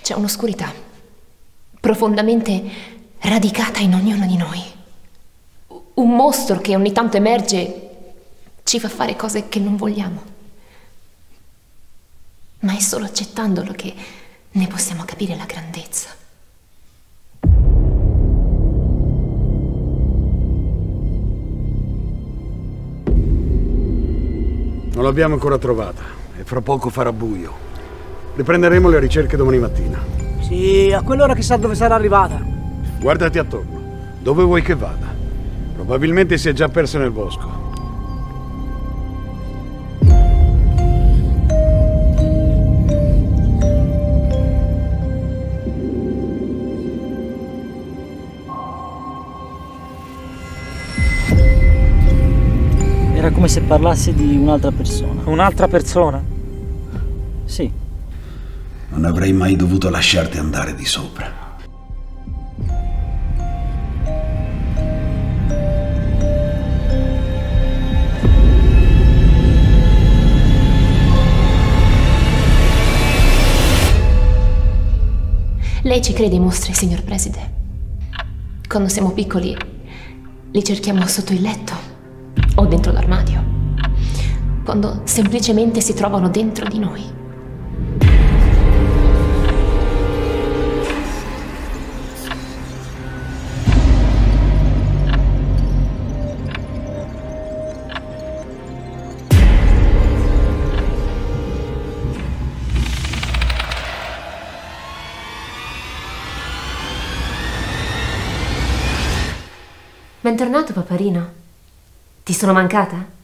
C'è un'oscurità profondamente radicata in ognuno di noi. Un mostro che ogni tanto emerge ci fa fare cose che non vogliamo. Ma è solo accettandolo che ne possiamo capire la grandezza. Non l'abbiamo ancora trovata e fra poco farà buio. Riprenderemo le ricerche domani mattina. Sì, a quell'ora chissà dove sarà arrivata. Guardati attorno. Dove vuoi che vada? Probabilmente si è già persa nel bosco. Era come se parlassi di un'altra persona. Un'altra persona? Sì. Non avrei mai dovuto lasciarti andare di sopra. Lei ci crede ai mostri, signor Preside? Quando siamo piccoli li cerchiamo sotto il letto o dentro l'armadio. Quando semplicemente si trovano dentro di noi. Bentornato, paparino. Ti sono mancata?